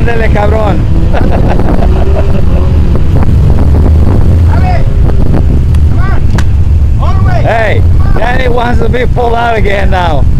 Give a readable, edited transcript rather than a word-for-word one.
Ándale, cabrón. Hey, Danny wants to be pulled out again now.